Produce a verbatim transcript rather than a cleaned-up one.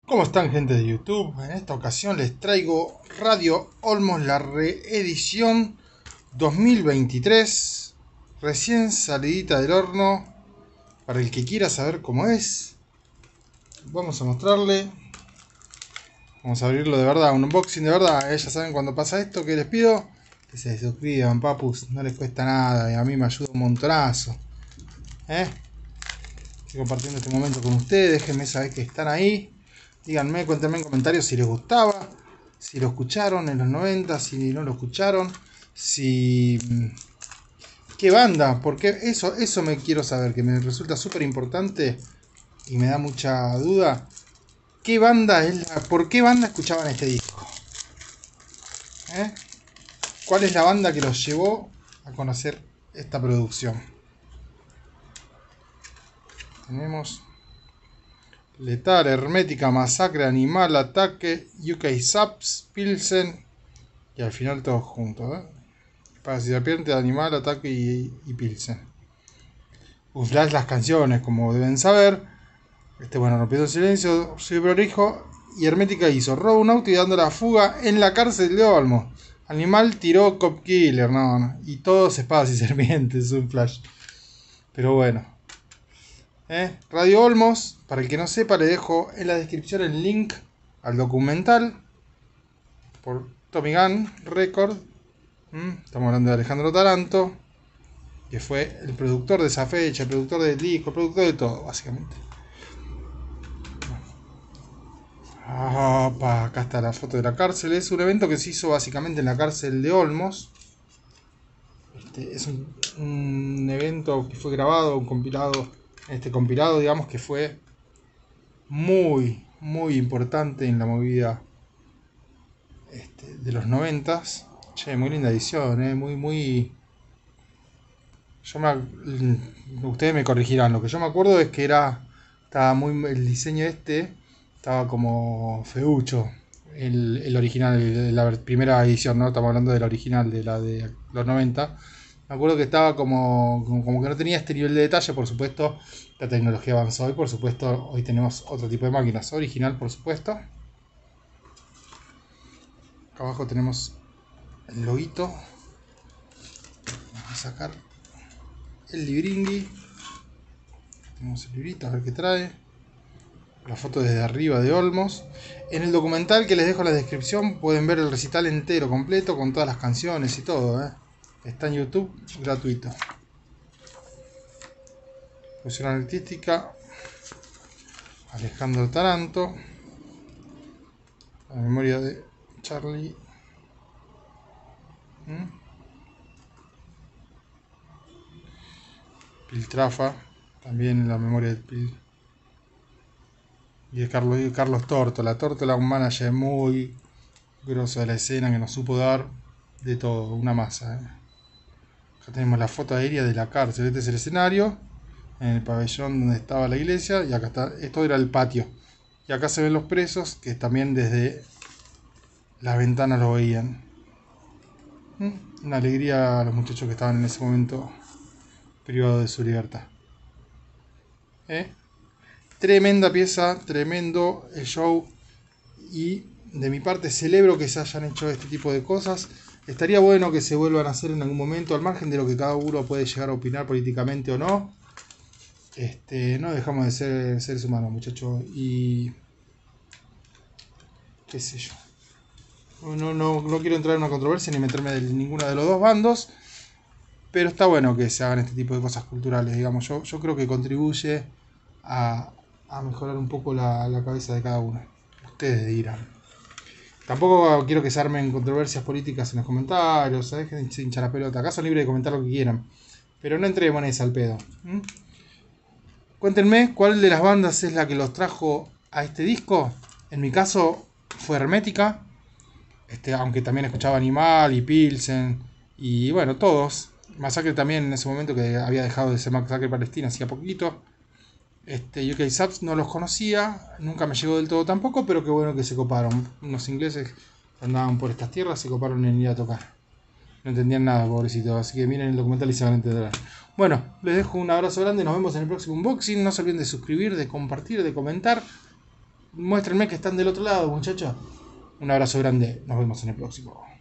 ¿Cómo están, gente de YouTube? En esta ocasión les traigo Radio Olmos, la reedición dos mil veintitrés, recién salidita del horno. Para el que quiera saber cómo es, vamos a mostrarle. Vamos a abrirlo de verdad, un unboxing de verdad. ¿Eh? Ya saben cuando pasa esto que les pido que se suscriban, papus, no les cuesta nada y a mí me ayuda un montonazo. ¿Eh? Estoy compartiendo este momento con ustedes, déjenme saber que están ahí. Díganme, cuéntenme en comentarios si les gustaba, si lo escucharon en los noventa, si no lo escucharon, si... ¿Qué banda? Porque eso, eso me quiero saber, que me resulta súper importante y me da mucha duda. ¿Qué banda es la... ¿Por qué banda escuchaban este disco? ¿Eh? ¿Cuál es la banda que los llevó a conocer esta producción? Tenemos... Letal, Hermética, Masacre, Animal, Ataque, U K Subs, Pilsen y al final todos juntos. ¿eh? Para si serpiente, Animal, Ataque y, y Pilsen. Un flash las canciones, como deben saber. Este bueno, rompiendo el silencio, soy prolijo y Hermética hizo robo un auto y dando la fuga en la cárcel de Olmos. Animal tiró Cop Killer, no, no. Y todos espadas y serpientes, un flash. Pero bueno. ¿Eh? Radio Olmos, para el que no sepa, le dejo en la descripción el link al documental por Tommy Gun Record. ¿Mm? Estamos hablando de Alejandro Taranto, que fue el productor de esa fecha, el productor del disco, el productor de todo, básicamente. Ah, pa, acá está la foto de la cárcel. Es un evento que se hizo básicamente en la cárcel de Olmos. Este, es un, un evento que fue grabado, un compilado. Este compilado, digamos, que fue muy, muy importante en la movida este, de los noventas. Che, muy linda edición, eh, muy, muy... Yo me... Ustedes me corregirán, lo que yo me acuerdo es que era... Estaba muy... El diseño este estaba como feucho. El, el original, de la primera edición, ¿no? Estamos hablando de la original, de la de los noventa. Me acuerdo que estaba como, como, como que no tenía este nivel de detalle, por supuesto. La tecnología avanzó y por supuesto hoy tenemos otro tipo de máquinas. Original, por supuesto. Acá abajo tenemos el loguito. Vamos a sacar el libringui. Tenemos el librito, a ver qué trae. La foto desde arriba de Olmos. En el documental que les dejo en la descripción pueden ver el recital entero, completo, con todas las canciones y todo. ¿eh? Está en YouTube, gratuito. Producción artística, Alejandro Taranto. La memoria de Charlie. ¿Mm? Piltrafa, también en la memoria de Pil. Y de Carlos, y Carlos Tórtola. Tórtola, un manager muy grosso de la escena que nos supo dar de todo, una masa. ¿eh? Acá tenemos la foto aérea de la cárcel. Este es el escenario, en el pabellón donde estaba la iglesia. Y acá está, esto era el patio. Y acá se ven los presos que también desde las ventanas lo veían. ¿Mm? Una alegría a los muchachos que estaban en ese momento privados de su libertad. ¿Eh? Tremenda pieza, tremendo el show. Y de mi parte celebro que se hayan hecho este tipo de cosas. Estaría bueno que se vuelvan a hacer en algún momento, al margen de lo que cada uno puede llegar a opinar políticamente o no. Este, no dejamos de ser seres humanos, muchachos. Y... qué sé yo. No, no, no quiero entrar en una controversia ni meterme de ninguno de los dos bandos. Pero está bueno que se hagan este tipo de cosas culturales, digamos. Yo, yo creo que contribuye a, a mejorar un poco la, la cabeza de cada uno. Ustedes dirán. Tampoco quiero que se armen controversias políticas en los comentarios. ¿Sabes? Que se hincha la pelota. Acá son libres de comentar lo que quieran. Pero no entremos en esa al pedo. ¿Mm? Cuéntenme cuál de las bandas es la que los trajo a este disco. En mi caso fue Hermética. Este, aunque también escuchaba Animal y Pilsen. Y bueno, todos. Masacre también en ese momento, que había dejado de ser Masacre Palestina hacía poquito. Este, U K Subs no los conocía, nunca me llegó del todo tampoco, pero qué bueno que se coparon. Unos ingleses que andaban por estas tierras se coparon en ir a tocar. No entendían nada, pobrecitos, así que miren el documental y se van a entender. Bueno, les dejo un abrazo grande, nos vemos en el próximo unboxing. No se olviden de suscribir, de compartir, de comentar. muéstrenme que están del otro lado, muchachos. Un abrazo grande, nos vemos en el próximo.